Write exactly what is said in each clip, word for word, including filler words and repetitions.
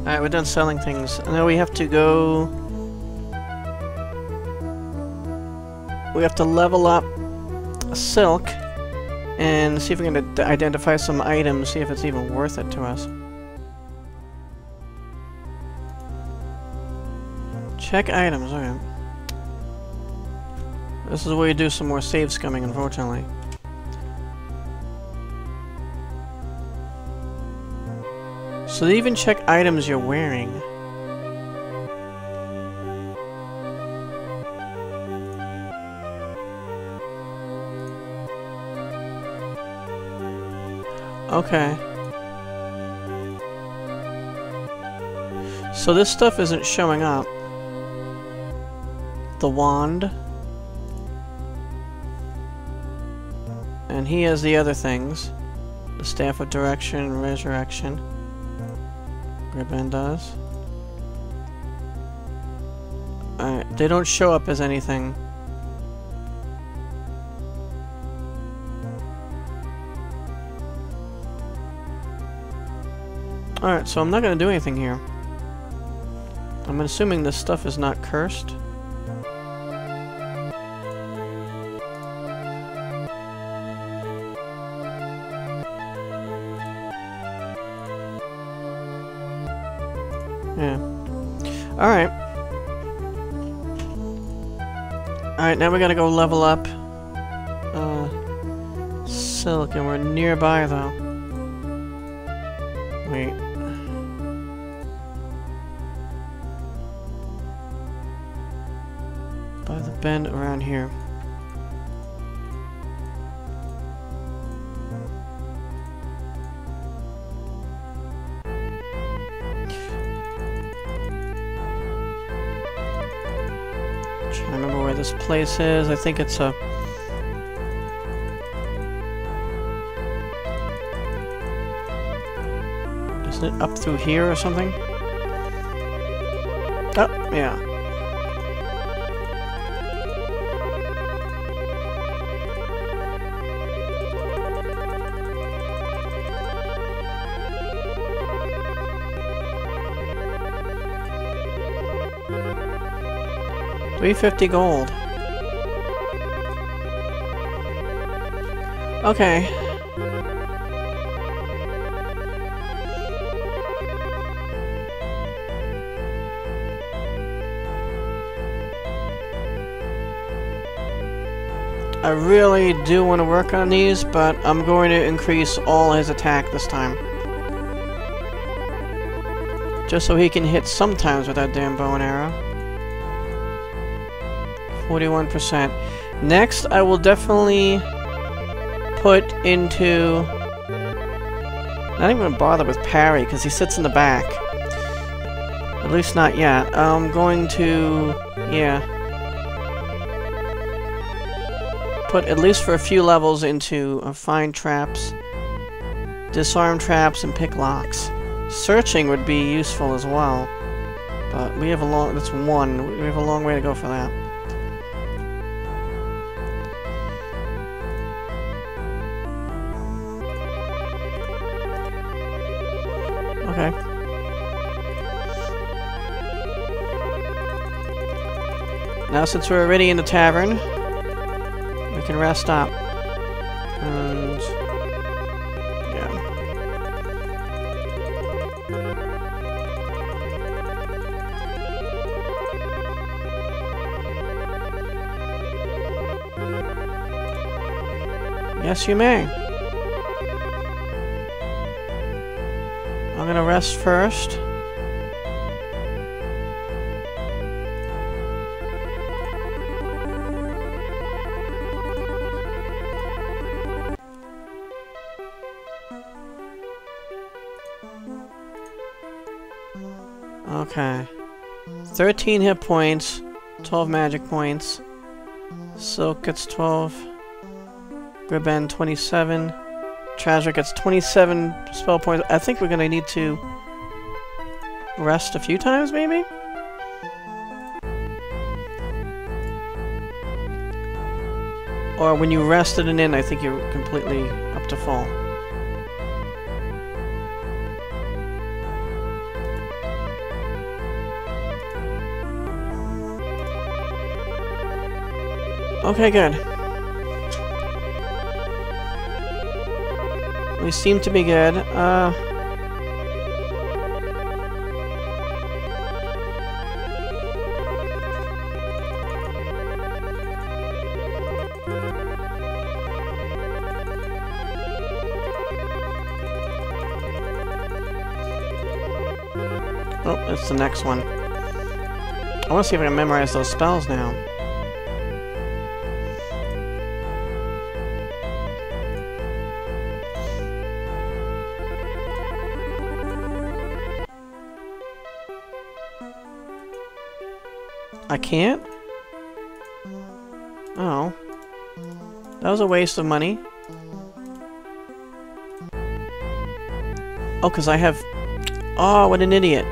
Alright, we're done selling things. And now we have to go... We have to level up Silk and see if we can identify some items, see if it's even worth it to us. Check items, alright. This is where you do some more save scumming, unfortunately. So they even check items you're wearing. Okay. So this stuff isn't showing up. The wand. And he has the other things. The Staff of Direction and Resurrection. Gribben does. Alright, they don't show up as anything. Alright, so I'm not gonna do anything here. I'm assuming this stuff is not cursed. Yeah. Alright. Alright, now we gotta go level up uh, Silk, and we're nearby though. Wait. By the bend around here. Trying to remember where this place is. I think it's a... Isn't it up through here or something? Oh, yeah. three fifty gold. Okay. I really do want to work on these, but I'm going to increase all his attack this time. Just so he can hit sometimes with that damn bow and arrow. forty-one percent. Next, I will definitely put into... Not even going to bother with parry, because he sits in the back. At least not yet. I'm going to... Yeah. Put, at least for a few levels, into uh, find traps, disarm traps, and pick locks. Searching would be useful as well. But we have a long... That's one. We have a long way to go for that. Okay. Now, since we're already in the tavern, we can rest up. And... yeah. Yes, you may. I'm gonna rest first. Okay. thirteen hit points, twelve magic points. Silk gets twelve. Gribben twenty-seven. Treasure gets twenty-seven spell points. I think we're gonna need to rest a few times, maybe? Or when you rested an in, I think you're completely up to full. Okay, good. We seem to be good. Uh... Oh, it's the next one. I want to see if I can memorize those spells now. I can't? Oh. That was a waste of money. Oh, because I have... Oh, what an idiot.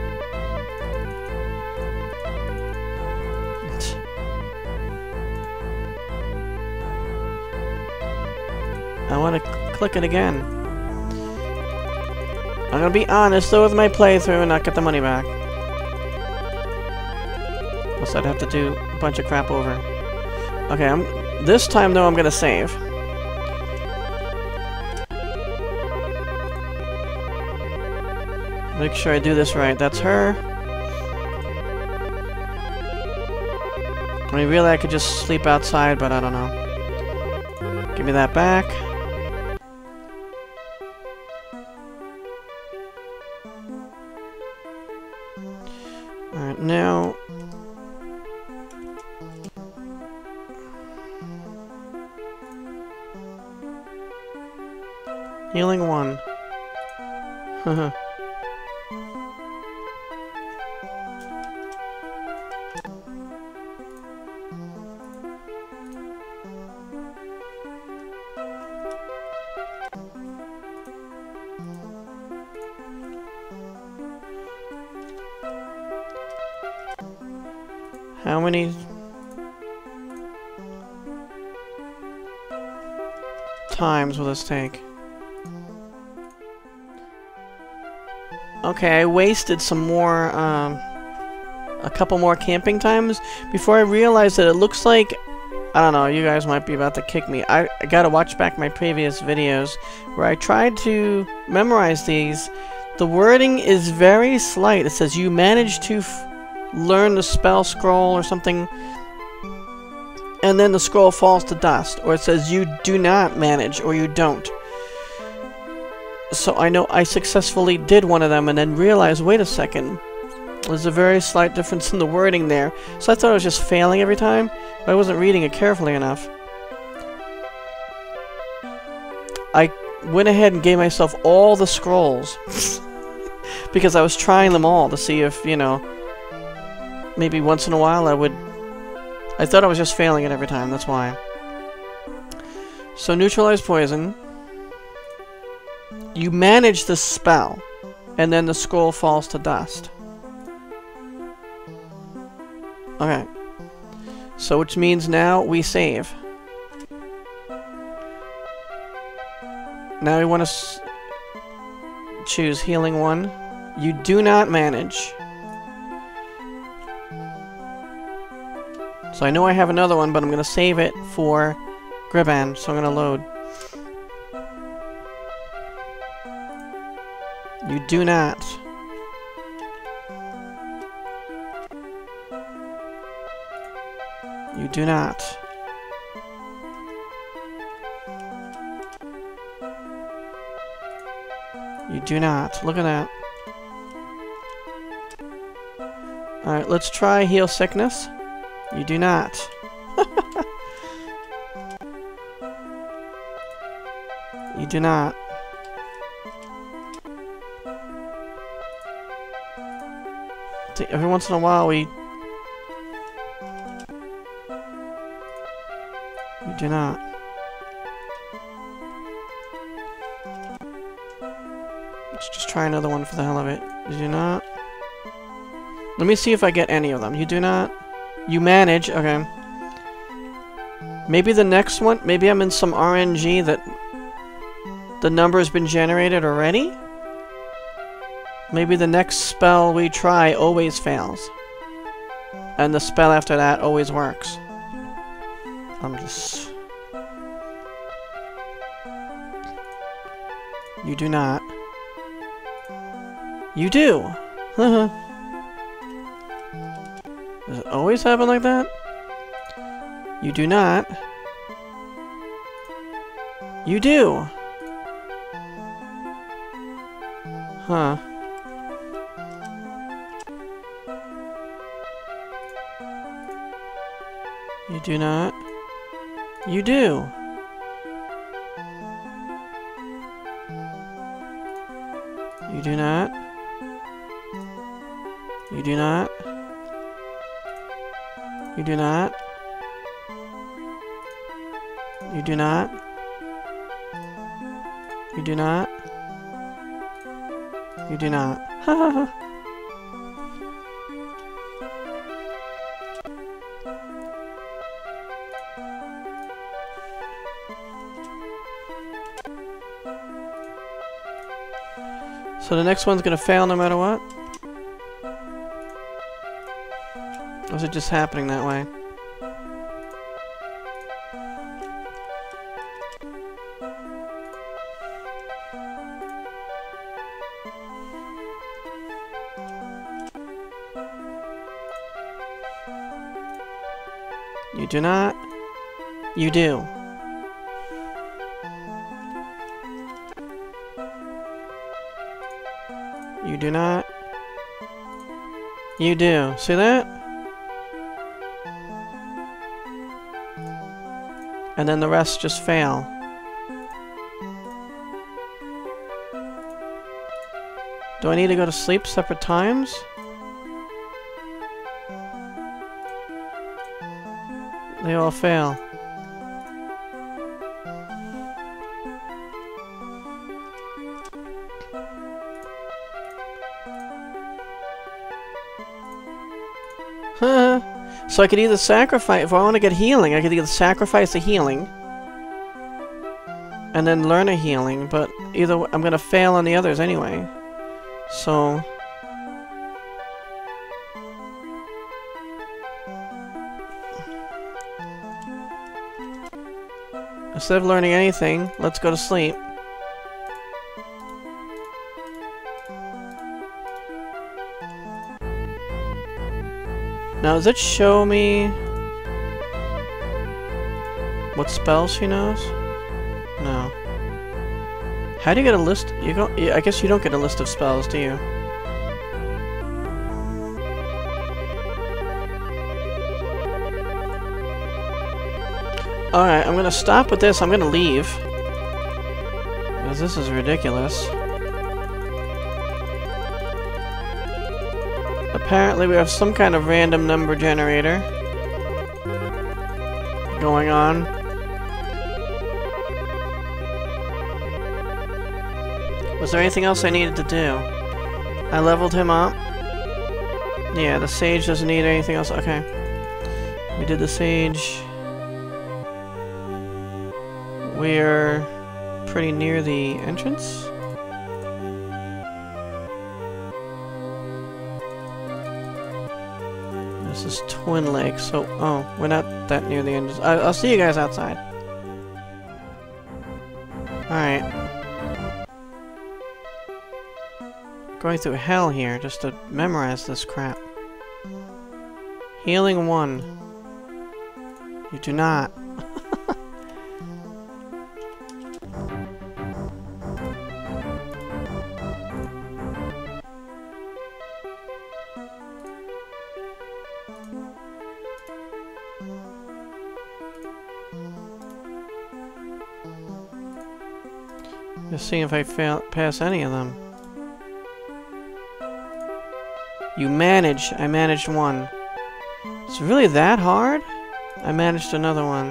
I want to click it again. I'm gonna be honest though with my playthrough and not get the money back. Plus I'd have to do a bunch of crap over. Okay, I'm this time though I'm gonna save. Make sure I do this right. That's her. I mean, really I could just sleep outside, but I don't know. Give me that back. Alright, now... Healing one. Haha. How many times will this take? Okay, I wasted some more, um, a couple more camping times before I realized that it looks like, I don't know, you guys might be about to kick me. I, I gotta watch back my previous videos where I tried to memorize these. The wording is very slight. It says you managed to f learn the spell scroll or something, and then the scroll falls to dust, or it says you do not manage or you don't. So I know I successfully did one of them and then realized, wait a second, there's a very slight difference in the wording there. So I thought I was just failing every time, but I wasn't reading it carefully enough. I went ahead and gave myself all the scrolls because I was trying them all to see if, you know, maybe once in a while I would... I thought I was just failing it every time, that's why. So neutralize poison. You manage the spell, and then the scroll falls to dust. Okay. So which means now we save. Now we want to s choose healing one. You do not manage. So I know I have another one, but I'm going to save it for Griban, so I'm going to load. You do not. You do not. You do not. Look at that. Alright, let's try heal sickness. You do not. You do not. Every once in a while we... You do not. Let's just try another one for the hell of it. You do not. Let me see if I get any of them. You do not. You manage. Okay. Maybe the next one... Maybe I'm in some R N G that the number has been generated already? Maybe the next spell we try always fails. And the spell after that always works. I'm just... You do not. You do! Does it always happen like that? You do not. You do! Huh. You do not. You do. You do not. You do not. You do not. You do not. You do not. You do not. Ha ha ha. So the next one's gonna fail no matter what? Or is it just happening that way? You do not. You do. You do not. You do. See that? And then the rest just fail. Do I need to go to sleep separate times? They all fail. So I could either sacrifice, if I want to get healing, I could either sacrifice a healing and then learn a healing, but either way, I'm going to fail on the others anyway. So instead of learning anything, let's go to sleep. Now, does it show me what spells she knows? No. How do you get a list? You go. I guess you don't get a list of spells, do you? Alright, I'm gonna stop with this. I'm gonna leave. Because this is ridiculous. Apparently we have some kind of random number generator going on. Was there anything else I needed to do? I leveled him up. Yeah, the sage doesn't need anything else. Okay. We did the sage. We're pretty near the entrance. This is Twin Lake, so... Oh, we're not that near the entrance. I, I'll see you guys outside. Alright. Going through hell here just to memorize this crap. Healing one. You do not. Just seeing if I fail pass any of them. You manage. I managed one. It's really that hard? I managed another one.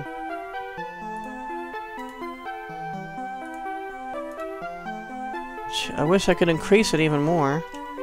I wish I could increase it even more.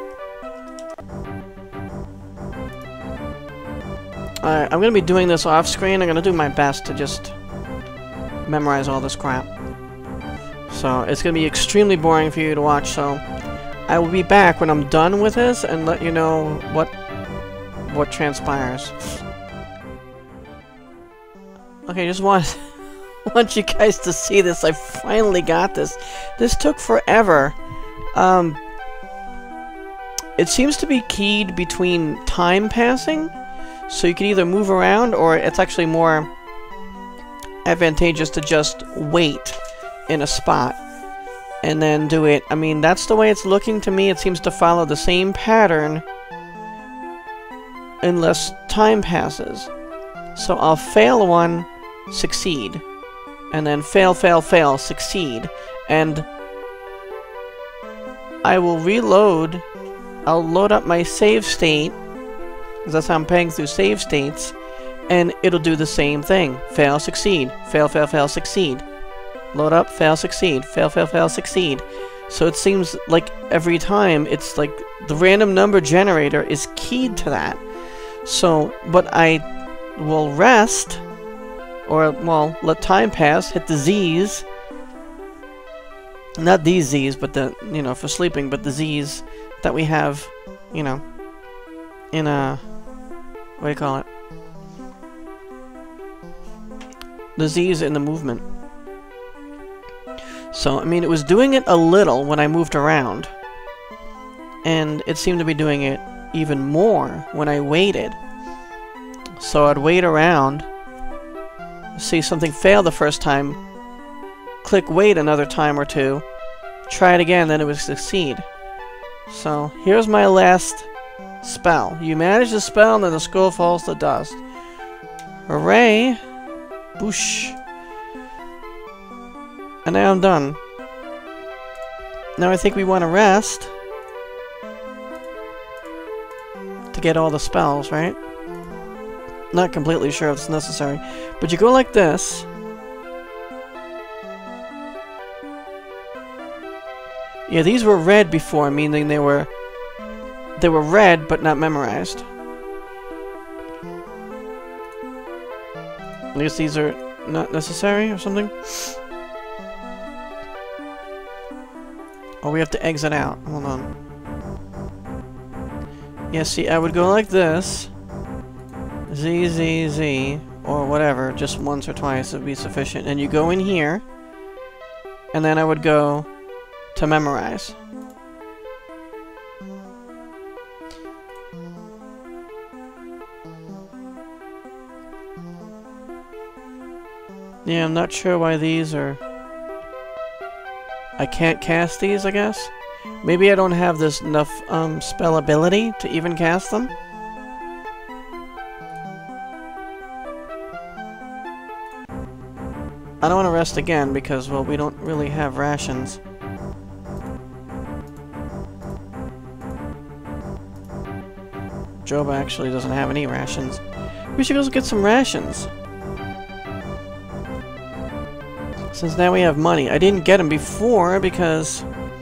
Alright, I'm gonna be doing this off screen. I'm gonna do my best to just memorize all this crap. So, it's gonna be extremely boring for you to watch, so I will be back when I'm done with this and let you know what what transpires. Okay, just want, want you guys to see this. I finally got this. This took forever. Um, it seems to be keyed between time passing, so you can either move around, or it's actually more advantageous to just wait in a spot and then do it. I mean, that's the way it's looking to me. It seems to follow the same pattern unless time passes. So I'll fail one, succeed, and then fail, fail, fail, succeed, and I will reload. I'll load up my save state, because that's how I'm paying through save states, and it'll do the same thing. Fail, succeed, fail, fail, fail, succeed. Load up, fail, succeed, fail, fail, fail, succeed. So it seems like every time it's like the random number generator is keyed to that. So, but I will rest, or, well, let time pass, hit the Z's. Not these Z's, but the, you know, for sleeping, but the Z's that we have, you know, in a, what do you call it? The Z's in the movement. So, I mean, it was doing it a little when I moved around, and it seemed to be doing it even more when I waited. So I'd wait around, see something fail the first time, click wait another time or two, try it again, then it would succeed. So, here's my last spell. You manage the spell, and then the skull falls to dust. Hooray! Boosh! And now I'm done. Now I think we want to rest to get all the spells, right? Not completely sure if it's necessary, but you go like this. Yeah, these were read before, meaning they were they were read but not memorized. At least these are not necessary or something. Oh, we have to exit out. Hold on. Yeah, see, I would go like this. Z, Z, Z, or whatever. Just once or twice would be sufficient. And you go in here, and then I would go to memorize. Yeah, I'm not sure why these are... I can't cast these, I guess? Maybe I don't have this enough um, spell ability to even cast them? I don't want to rest again because, well, we don't really have rations. Job actually doesn't have any rations. We should go get some rations. Since now we have money. I didn't get them before because...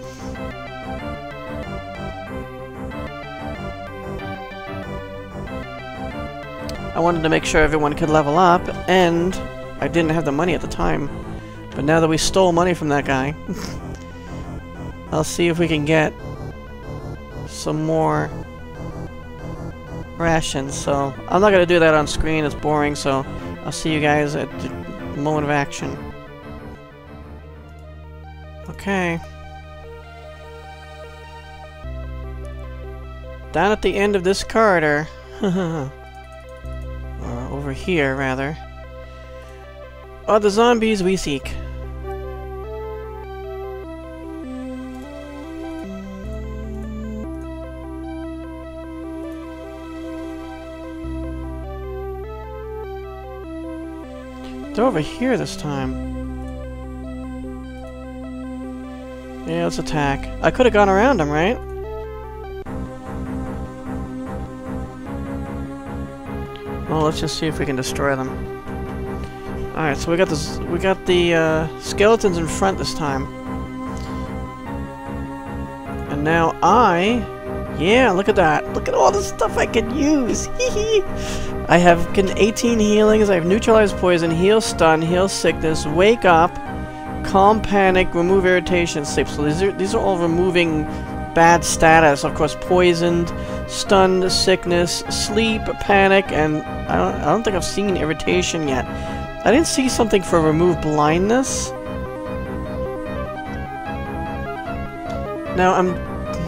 I wanted to make sure everyone could level up, and I didn't have the money at the time. But now that we stole money from that guy, I'll see if we can get some more rations. So, I'm not going to do that on screen, it's boring, so I'll see you guys at the moment of action. Okay. Down at the end of this corridor, or over here, rather, are the zombies we seek. They're over here this time. Yeah, let's attack. I could have gone around them, right? Well, let's just see if we can destroy them. Alright, so we got this we got the uh, skeletons in front this time. And now I yeah, look at that. Look at all the stuff I can use. I have eighteen healings, I have neutralized poison, heal stun, heal sickness, wake up, calm panic, remove irritation, sleep. So these are these are all removing bad status. Of course, poisoned, stunned, sickness, sleep, panic, and I don't I don't think I've seen irritation yet. I didn't see something for remove blindness. Now, I'm...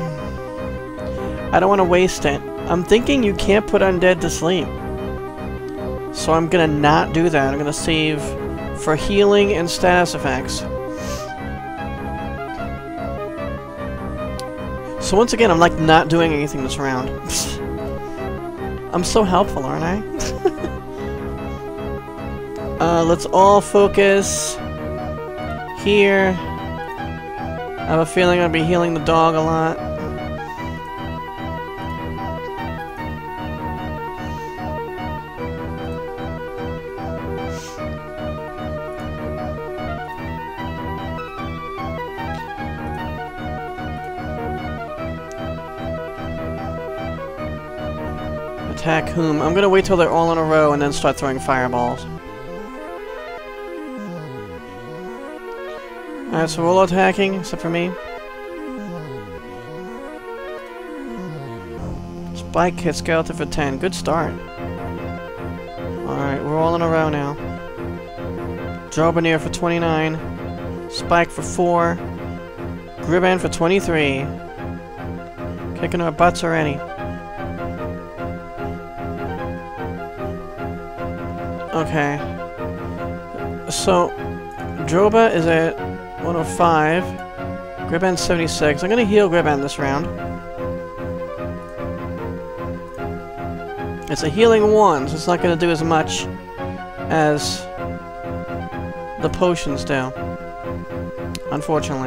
I don't want to waste it. I'm thinking you can't put undead to sleep. So I'm gonna not do that. I'm gonna save for healing and status effects. So once again, I'm like not doing anything this round. I'm so helpful, aren't I? uh, let's all focus here. I have a feeling I'll be healing the dog a lot. Attack whom? I'm gonna wait till they're all in a row and then start throwing fireballs. Alright, so we're all attacking, except for me. Spike hit skeleton for ten. Good start. Alright, we're all in a row now. Jobanier for twenty-nine. Spike for four. Griban for twenty-three. Kicking our butts already. Okay. So, Droba is at one oh five. Griban seventy-six. I'm gonna heal Griban this round. It's a healing one, so it's not gonna do as much as the potions do. Unfortunately.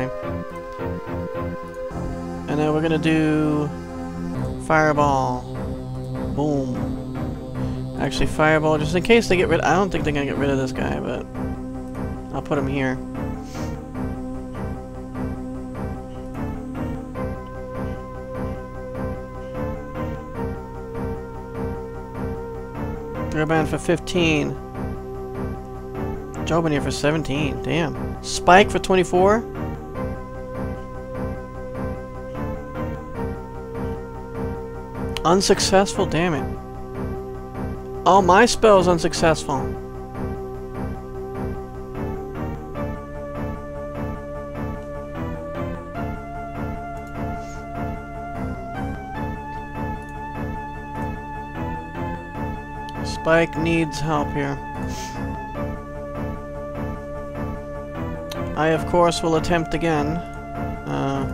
And then we're gonna do Fireball. Boom. Actually, Fireball, just in case they get rid- I don't think they're gonna get rid of this guy, but I'll put him here. Griban for fifteen. Jobanier for seventeen. Damn. Spike for twenty-four. Unsuccessful? Damn it. All my spells unsuccessful. Spike needs help here. I, of course, will attempt again. Uh,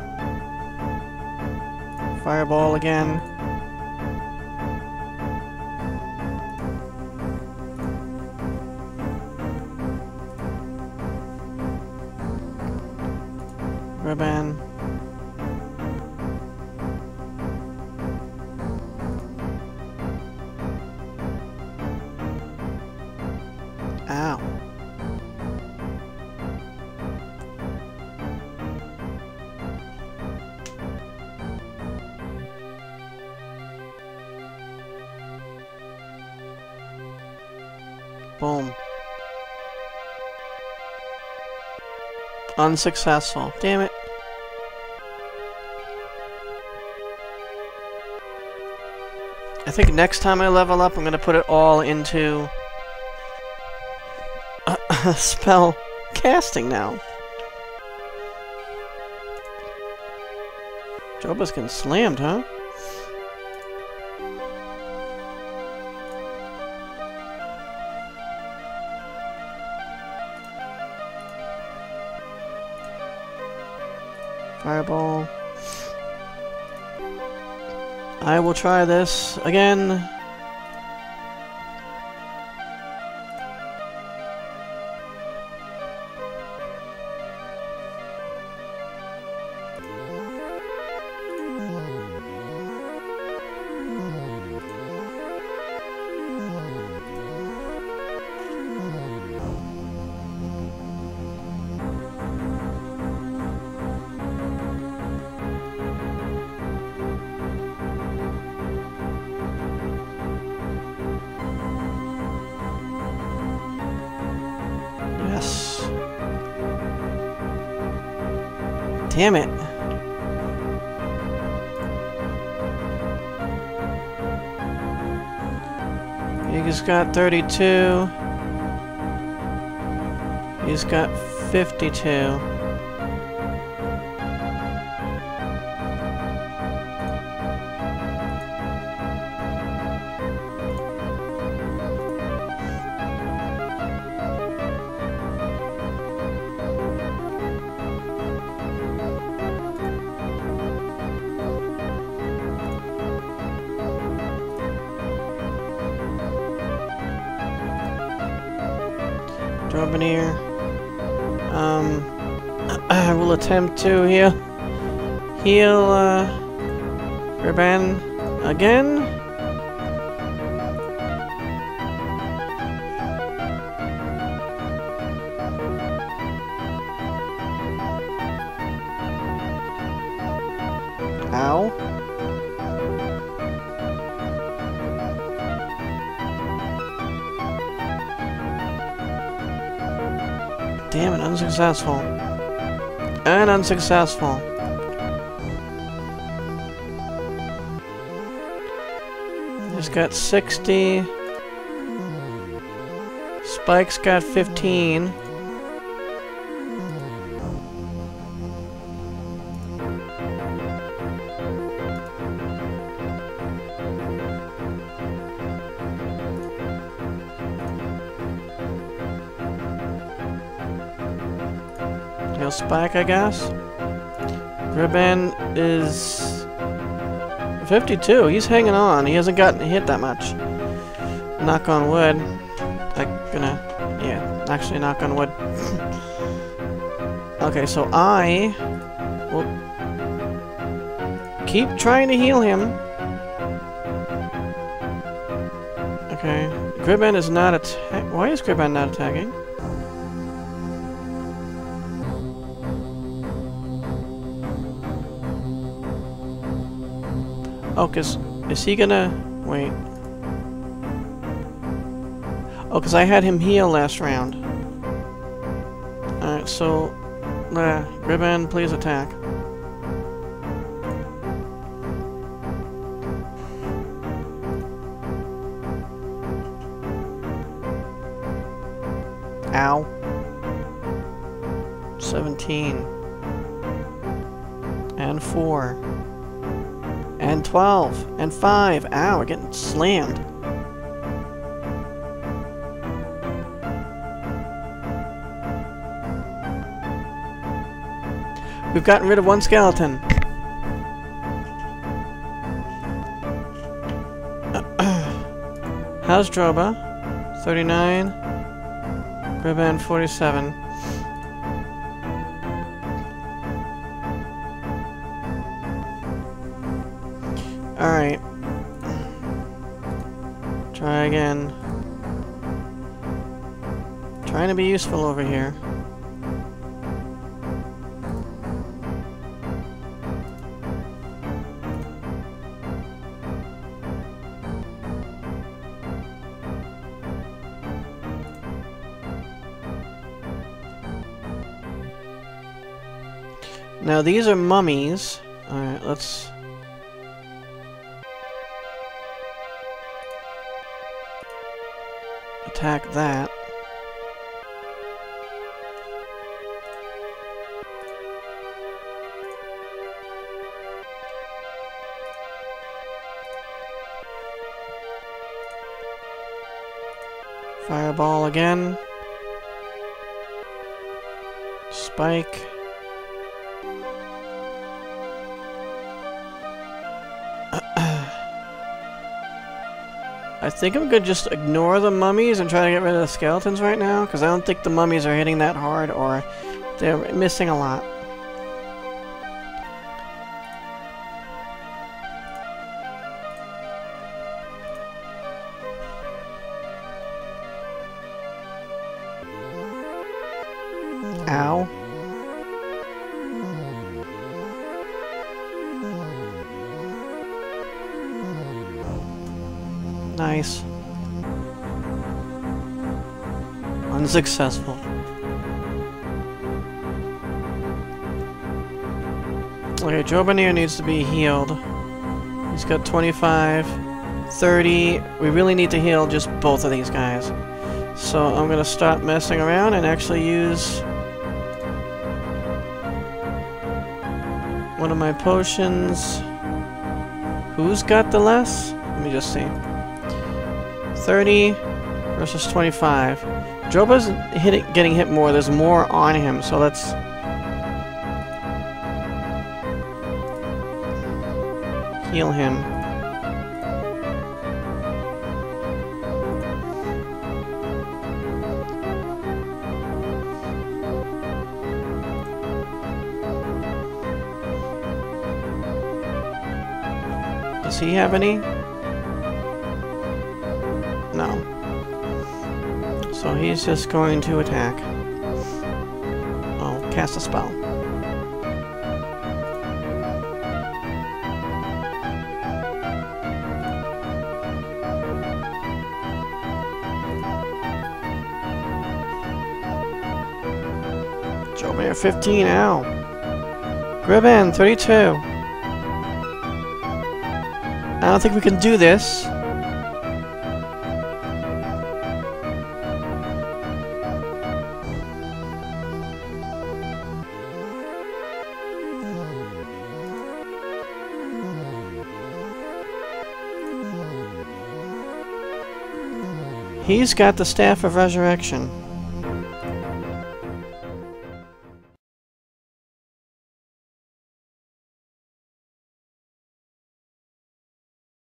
fireball again. Ribbon. Ow. Boom. Unsuccessful. Damn it. I think next time I level up, I'm going to put it all into uh, spell casting now. Joba's getting slammed, huh? Fireball. I will try this again. Damn it. You just got thirty-two. He's got fifty-two. Drobanier. Um, I will attempt to heal, heal, uh, Riban again. Ow. Damn it, unsuccessful. And unsuccessful. He's got sixty. Spike's got fifteen. No Spike, I guess. Riban is fifty-two. He's hanging on. He hasn't gotten hit that much. Knock on wood. I'm gonna, yeah, actually knock on wood. Okay, so I will keep trying to heal him. Okay, Griban is not attack. Why is Griban not attacking? Oh, cause is he gonna wait? Oh, cause I had him heal last round. All right, so uh, Griban, please attack. Ow. Seventeen. And four. And twelve. And five. Ow, we're getting slammed. We've gotten rid of one skeleton. How's Droba? thirty-nine. Griban, forty-seven. Alright. Try again. Trying to be useful over here. Now these are mummies. Alright, let's... attack that. Fireball again. Spike. I think I'm gonna just ignore the mummies and try to get rid of the skeletons right now, because I don't think the mummies are hitting that hard, or they're missing a lot. Ow. Nice. Unsuccessful. Okay, Drobanier needs to be healed. He's got twenty-five, thirty. We really need to heal just both of these guys. So I'm gonna stop messing around and actually use one of my potions. Who's got the less? Let me just see. thirty versus twenty-five. Joba's hitting, getting hit more. There's more on him, so let's heal him. Does he have any? No. So he's just going to attack. I'll cast a spell. Joban fifteen, ow. Gribbon thirty-two. I don't think we can do this. He's got the Staff of Resurrection.